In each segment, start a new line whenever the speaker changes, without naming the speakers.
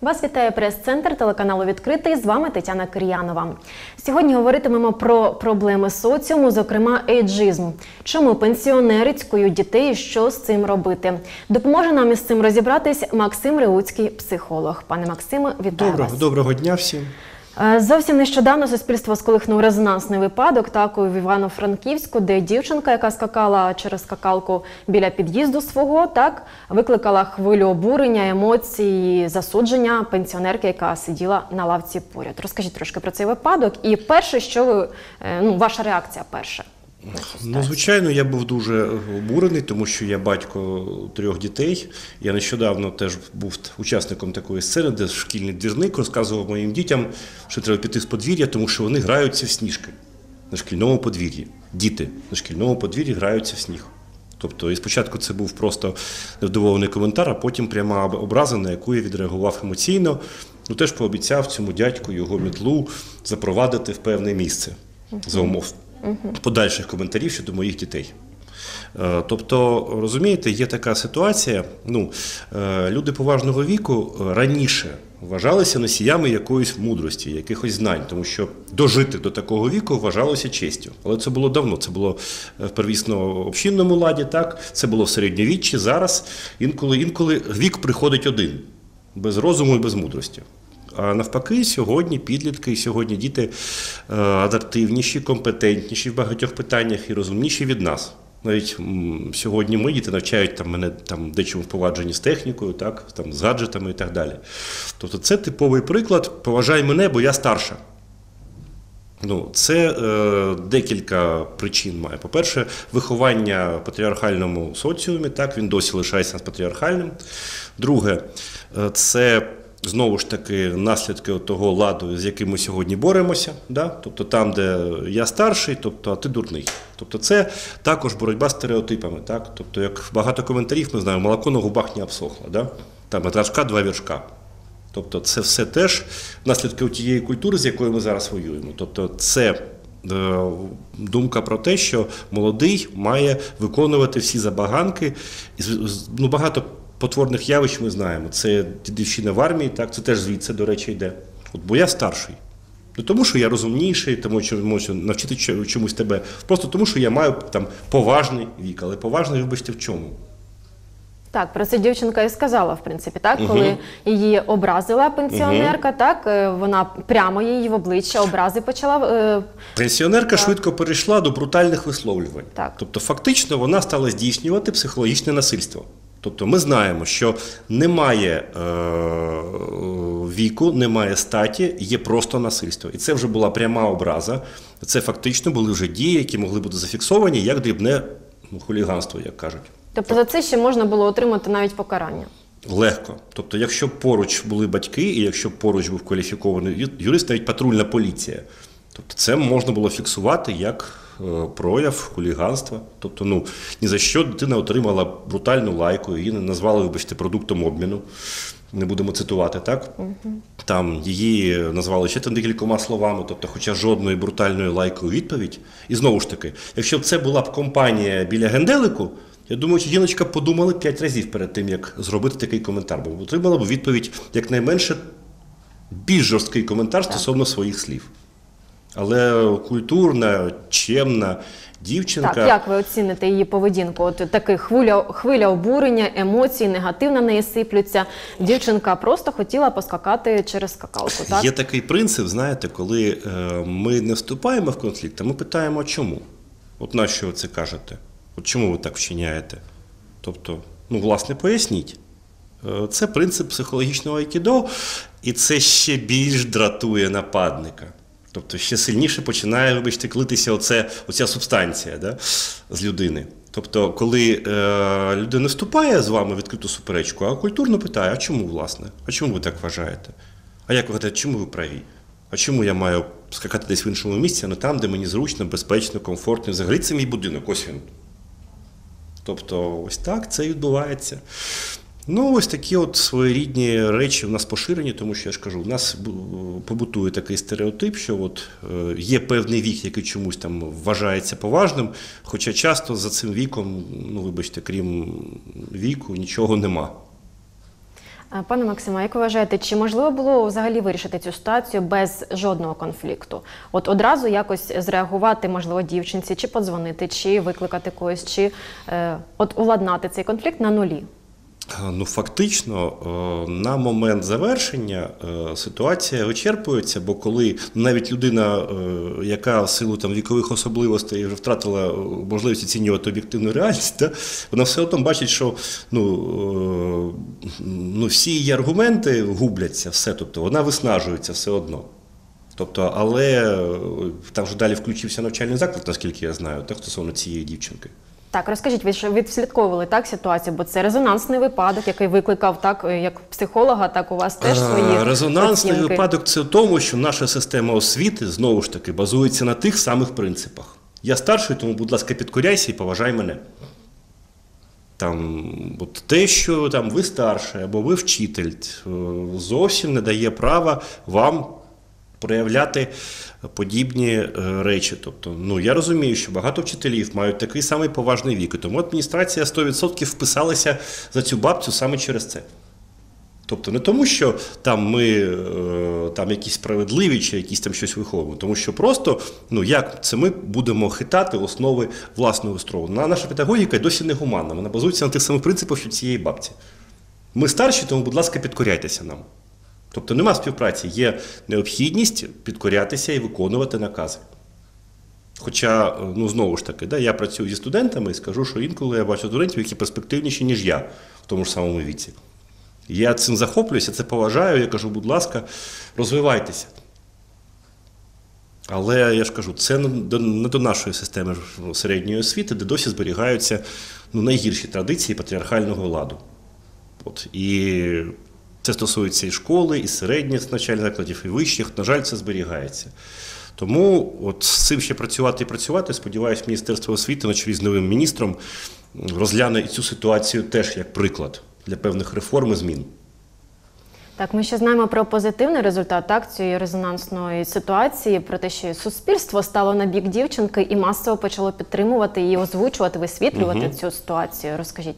Вас вітає прес-центр телеканалу «Відкритий». З вами Тетяна Кир'янова. Сьогодні говоритимемо про проблеми соціуму, зокрема ейджизм. Чому пенсіонери цькують дітей і що з цим робити? Допоможе нам із цим розібратись Максим Реуцький, психолог. Пане Максиме, вітаю вас.
Доброго дня всім.
Зовсім нещодавно суспільство сколихнув резонансний випадок в Івано-Франківську, де дівчинка, яка скакала через скакалку біля під'їзду свого, викликала хвилю обурення, емоцій і засудження пенсіонерки, яка сиділа на лавці поряд. Розкажіть трошки про цей випадок. І перше, ваша реакція перша?
Звичайно, я був дуже обурений, тому що я батько 3 дітей. Я нещодавно теж був учасником такої сцени, де шкільний двірник розказував моїм дітям, що треба піти з подвір'я, тому що вони граються в сніжки на шкільному подвір'ї. Діти на шкільному подвір'ї граються в сніг. Тобто, і спочатку це був просто невдоволений коментар, а потім пряма образа, на яку я відреагував емоційно. Теж пообіцяв цьому дядьку його мітлу запровадити в певне місце за умов подальших коментарів щодо моїх дітей. Тобто, розумієте, є така ситуація, люди поважного віку раніше вважалися носіями якоїсь мудрості, якихось знань, тому що дожити до такого віку вважалося честю. Але це було давно, це було в первісно-общинному ладі, це було в середньовіччі, зараз інколи вік приходить один, без розуму і без мудрості. А навпаки, сьогодні підлітки, сьогодні діти адаптивніші, компетентніші в багатьох питаннях і розумніші від нас. Навіть сьогодні мої діти навчають мене дечому впровадженні з технікою, з гаджетами і так далі. Тобто це типовий приклад «поважай мене, бо я старша». Це декілька причин має. По-перше, виховання в патріархальному соціумі, він досі лишається патріархальним. Друге, це знову ж таки наслідки того ладу, з яким ми сьогодні боремося. Тобто там, де я старший, а ти дурний. Тобто це також боротьба з стереотипами. Тобто, як багато коментарів, ми знаємо, молоко на губах не обсохло. Там от рожка 2 віршка. Тобто це все теж наслідки тієї культури, з якою ми зараз воюємо. Тобто це думка про те, що молодий має виконувати всі забаганки. Багато потворних явищ ми знаємо. Це дідівщина в армії, це теж звідси, до речі, йде. Бо я старший. Не тому, що я розумніший, тому що можу навчити чомусь тебе. Просто тому, що я маю поважний вік. Але поважний, вибачте, в чому?
Так, про це дівчинка і сказала, в принципі, коли її образила пенсіонерка, вона прямо її в обличчя образи почала.
Пенсіонерка швидко перейшла до брутальних висловлювань. Тобто, фактично, вона стала здійснювати психологічне насильство. Тобто ми знаємо, що немає віку, немає статі, є просто насильство. І це вже була пряма образа. Це фактично були вже дії, які могли бути зафіксовані як дрібне хуліганство, як кажуть.
Тобто за це ще можна було отримати навіть покарання?
Легко. Тобто якщо поруч були батьки і якщо поруч був кваліфікований юрист, навіть патрульна поліція, тобто це можна було фіксувати як прояв хуліганства. Тобто, ні за що дитина отримала брутальну лайку, її назвали, вибачте, продуктом обміну. Не будемо цитувати, Там її назвали ще декількома словами, тобто, хоча жодної брутальної лайки у відповідь. І знову ж таки, якщо б це була б компанія біля генделику, я думаю, що жіночка подумала 5 разів перед тим, як зробити такий коментар, бо отримала б відповідь, якнайменше, більш жорсткий коментар стосовно своїх слів. Але культурна, чемна дівчинка...
Як ви оціните її поведінку? Така хвиля обурення, емоції, негатив на неї сиплються. Дівчинка просто хотіла поскакати через скакалку,
Є такий принцип, знаєте, коли ми не вступаємо в конфлікт, а ми питаємо, чому? Нащо ви це кажете? Чому ви так вчиняєте? Тобто, власне, поясніть. Це принцип психологічного айкідо, і це ще більш дратує нападника. Тобто ще сильніше починає, вибачте, клитися оця субстанція з людини. Тобто, коли людина вступає з вами в відкриту суперечку, а культурно питає, а чому, власне? А чому ви так вважаєте? А як ви гадаєте, чому ви праві? А чому я маю скакати десь в іншому місці, а не там, де мені зручно, безпечно, комфортно? Взагалі це мій будинок, ось він. Тобто, ось так це відбувається. Ось такі своєрідні речі в нас поширені, тому що, я ж кажу, в нас побутує такий стереотип, що є певний вік, який чомусь вважається поважним, хоча часто за цим віком, вибачте, крім віку, нічого нема.
Пане Максиме, як ви вважаєте, чи можливо було взагалі вирішити цю ситуацію без жодного конфлікту? От одразу якось зреагувати, можливо, дівчинці, чи подзвонити, чи викликати когось, чи от уладнати цей конфлікт на нулі?
Ну, фактично, на момент завершення ситуація вичерпується, бо коли навіть людина, яка в силу там вікових особливостей вже втратила можливість оцінювати об'єктивну реальність, да, вона все одно бачить, що всі її аргументи губляться, все, тобто вона виснажується все одно. Тобто, але там вже далі включився навчальний заклад, наскільки я знаю, так, стосовно цієї дівчинки.
Так, розкажіть, ви ж відслідковували так ситуацію, бо це резонансний випадок, який викликав так, як психолога, так у вас теж свої
резонансний
оцінки.
випадок – це в тому, що наша система освіти, знову ж таки, базується на тих самих принципах. Я старший, тому, будь ласка, підкоряйся і поважай мене. Там, от те, що там, ви старший або ви вчитель, зовсім не дає права вам проявляти подібні речі. Тобто, я розумію, що багато вчителів мають такий самий поважний вік, і тому адміністрація 100% вписалася за цю бабцю саме через це. Тобто не тому, що там ми там якісь справедливі чи якісь там щось виховуємо, тому що просто, як це ми будемо хитати основи власного строю. Наша педагогіка досі не гуманна, вона базується на тих самих принципах, що цієї бабці. Ми старші, тому, будь ласка, підкоряйтеся нам. Тобто нема співпраці, є необхідність підкорятися і виконувати накази. Хоча, знову ж таки, я працюю зі студентами і скажу, що інколи я бачу студентів, які перспективніші, ніж я в тому ж самому віці. Я цим захоплююся, це поважаю, я кажу, будь ласка, розвивайтеся. Але, я ж кажу, це не до нашої системи середньої освіти, де досі зберігаються найгірші традиції патріархального ладу. І це стосується і школи, і середніх навчальних закладів, і вищих. На жаль, це зберігається. Тому з цим ще працювати і працювати. Сподіваюсь, Міністерство освіти на чолі з новим міністром розгляне і цю ситуацію теж як приклад для певних реформ і змін.
Так, ми ще знаємо про позитивний результат цієї резонансної ситуації, про те, що суспільство стало на бік дівчинки і масово почало підтримувати її, озвучувати, висвітлювати цю ситуацію. Розкажіть.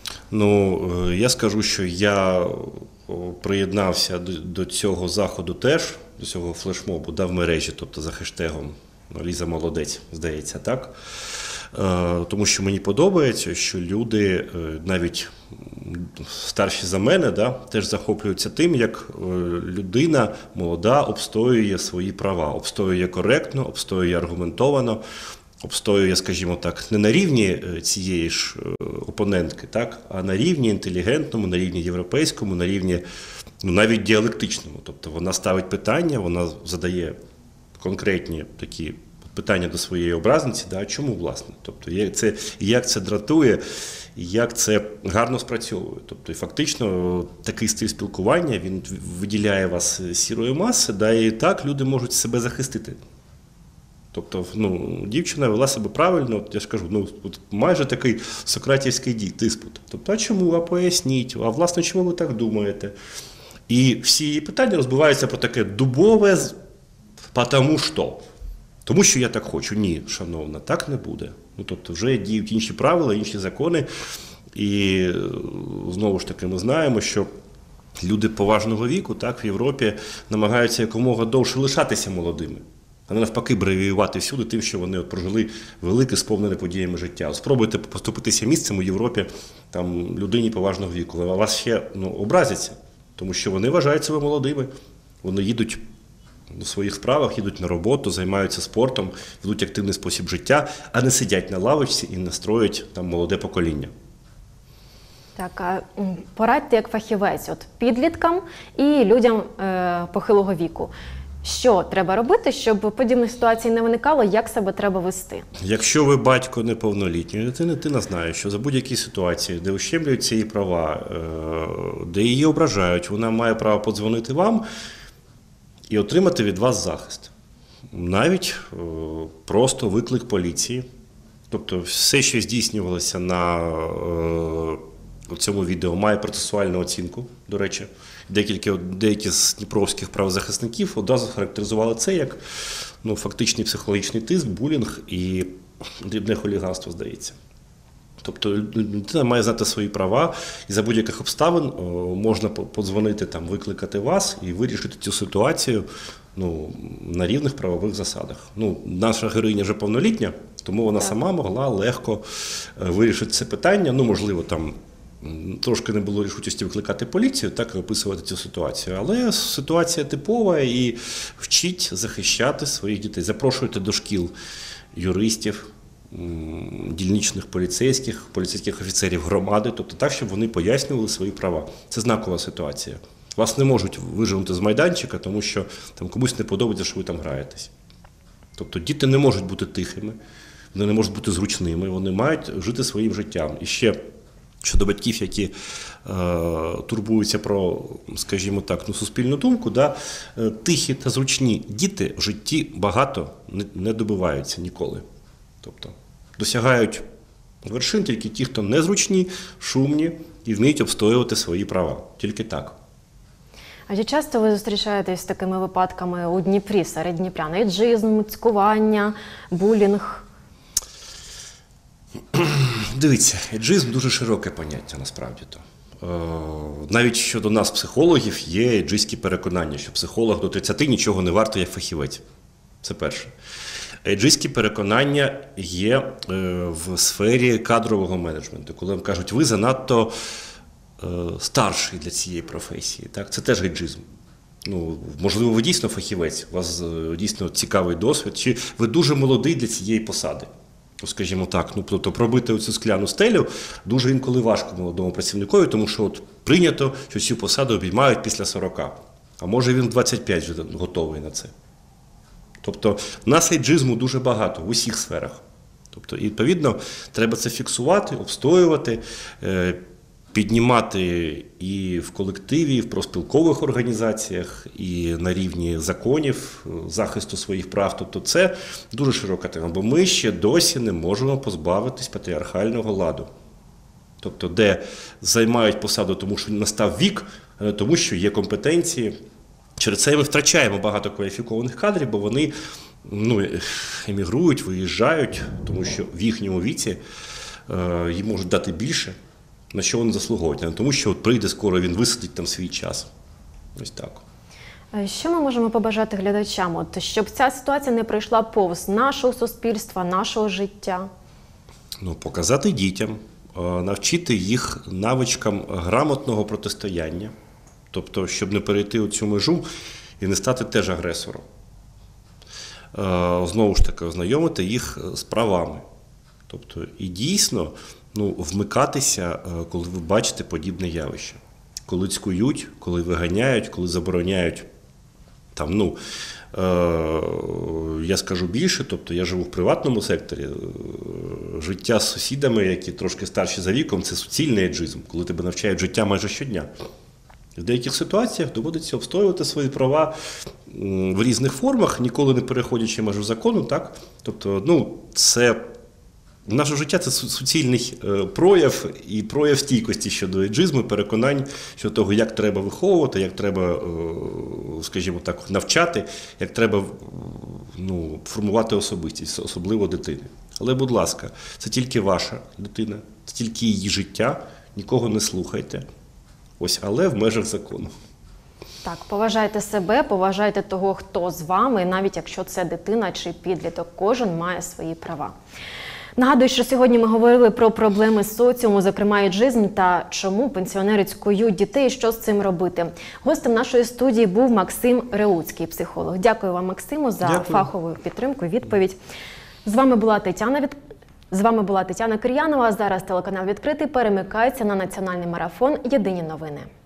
Я скажу, що я приєднався до цього заходу теж, до цього флешмобу, в мережі, тобто за хештегом «Ліза молодець», здається, так? Тому що мені подобається, що люди, навіть старші за мене, теж захоплюються тим, як людина молода обстоює свої права, обстоює коректно, обстоює аргументовано, обстоює, скажімо так, не на рівні цієї ж опонентки, а на рівні інтелігентному, на рівні європейському, на рівні навіть діалектичному. Тобто вона ставить питання, вона задає конкретні такі питання до своєї образниці, чому, власне? Тобто як це дратує, як це гарно спрацьовує. Тобто і фактично такий стиль спілкування, він виділяє вас з сірої маси, і так люди можуть себе захистити. Тобто, дівчина вела себе правильно, я ж кажу, майже такий сократівський диспут. Тобто, а чому, а поясніть, а власне, чому ви так думаєте? І всі її питання розбиваються про таке дубове, «потому що». Тому що я так хочу. Ні, шановна, так не буде. Тобто, вже діють інші правила, інші закони. І, знову ж таки, ми знаємо, що люди поважного віку в Європі намагаються якомога довше лишатися молодими. А не навпаки бравіювати всюди тим, що вони прожили велике, сповнене подіями життя. Спробуйте поступитися місцем у Європі людині поважного віку. А вас ще образяться, тому що вони вважають себе молодими. Вони їдуть у своїх справах, їдуть на роботу, займаються спортом, ведуть активний спосіб життя, а не сидять на лавочці і настроюють молоде покоління.
Так, а порадьте як фахівець підліткам і людям похилого віку. Що треба робити, щоб подібних ситуацій не виникало, як себе треба вести?
Якщо ви батько неповнолітньої дитини, дитина знає, що за будь-які ситуації, де ущемлюються її права, де її ображають, вона має право подзвонити вам і отримати від вас захист. Навіть просто виклик поліції. Тобто все, що здійснювалося на цьому відео, має процесуальну оцінку, до речі. Деякі з дніпровських правозахисників одразу характеризували це як фактичний психологічний тиск, булінг і дрібне хуліганство, здається. Тобто людина має знати свої права, і за будь-яких обставин можна подзвонити, там, викликати вас і вирішити цю ситуацію на рівних правових засадах. Наша героїня вже повнолітня, тому вона сама могла легко вирішити це питання. Можливо, там трошки не було рішучості викликати поліцію, так і описувати цю ситуацію. Але ситуація типова, і вчіть захищати своїх дітей. Запрошуйте до шкіл юристів, дільничних поліцейських офіцерів громади, тобто так, щоб вони пояснювали свої права. Це знакова ситуація. Вас не можуть виженути з майданчика, тому що там комусь не подобається, що ви там граєтесь. Тобто діти не можуть бути тихими, вони не можуть бути зручними, вони мають жити своїм життям. І ще щодо батьків, які турбуються про, скажімо так, суспільну думку, тихі та зручні діти в житті багато не добиваються ніколи. Тобто досягають вершин тільки ті, хто незручні, шумні і вміють обстоювати свої права. Тільки так.
А чи часто ви зустрічаєтесь з такими випадками у Дніпрі, серед дніпрян? Ейджизм, цькування, булінг?
Дивіться, ейджизм дуже широке поняття, насправді-то. Навіть щодо нас, психологів, є ейджистські переконання, що психолог до 30 нічого не варто, як фахівець. Це перше. Ейджистські переконання є в сфері кадрового менеджменту, коли вам кажуть, ви занадто старший для цієї професії. Так? Це теж ейджизм. Можливо, ви дійсно фахівець, у вас дійсно цікавий досвід, чи ви дуже молодий для цієї посади. Скажімо так, тобто пробити оцю скляну стелю дуже інколи важко молодому працівникові, тому що прийнято, що цю посаду обіймають після 40. А може він в 25 вже готовий на це. Тобто в нас ейджизму дуже багато в усіх сферах. Тобто, і, відповідно, треба це фіксувати, обстоювати, піднімати і в колективі, і в профспілкових організаціях, і на рівні законів захисту своїх прав. Тобто це дуже широка тема, бо ми ще досі не можемо позбавитись патріархального ладу. Тобто, де займають посаду, тому що настав вік, а не тому, що є компетенції. Через це ми втрачаємо багато кваліфікованих кадрів, бо вони емігрують, виїжджають, тому що в їхньому віці їм можуть дати більше, на що вони заслуговують, а не тому, що прийде скоро, він висадить там свій час. Ось так.
Що ми можемо побажати глядачам, щоб ця ситуація не пройшла повз нашого суспільства, нашого життя?
Показати дітям, навчити їх навичкам грамотного протистояння. Тобто, щоб не перейти оцю межу і не стати теж агресором. Знову ж таки, ознайомити їх з правами. Тобто, і дійсно вмикатися, коли ви бачите подібне явище. Коли цькують, коли виганяють, коли забороняють. Я скажу більше, тобто я живу в приватному секторі. Життя з сусідами, які трошки старші за віком, це суцільний ейджизм, коли тебе навчають життя майже щодня. В деяких ситуаціях доводиться обстоювати свої права в різних формах, ніколи не переходячи межу закону. Так? Тобто, наше життя – це суцільний прояв і прояв стійкості щодо ейджизму, переконань щодо того, як треба виховувати, як треба, скажімо так, навчати, як треба формувати особистість, особливо дитини. Але, будь ласка, це тільки ваша дитина, це тільки її життя, нікого не слухайте. Але в межах закону.
Так, поважайте себе, поважайте того, хто з вами, навіть якщо це дитина чи підліток. Кожен має свої права. Нагадую, що сьогодні ми говорили про проблеми соціуму, зокрема ейджизм, та чому пенсіонери цькують дітей, що з цим робити. Гостем нашої студії був Максим Реуцький, психолог. Дякую вам, Максиму, за фахову підтримку і відповідь. З вами була Тетяна Кир'янова. Зараз телеканал «Відкритий» перемикається на національний марафон «Єдині новини».